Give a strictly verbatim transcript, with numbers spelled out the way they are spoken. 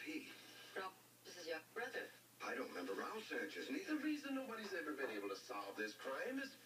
he? Rob, this is your brother. I don't remember Raoul Sanchez, neither. The reason nobody's ever been able to solve this crime is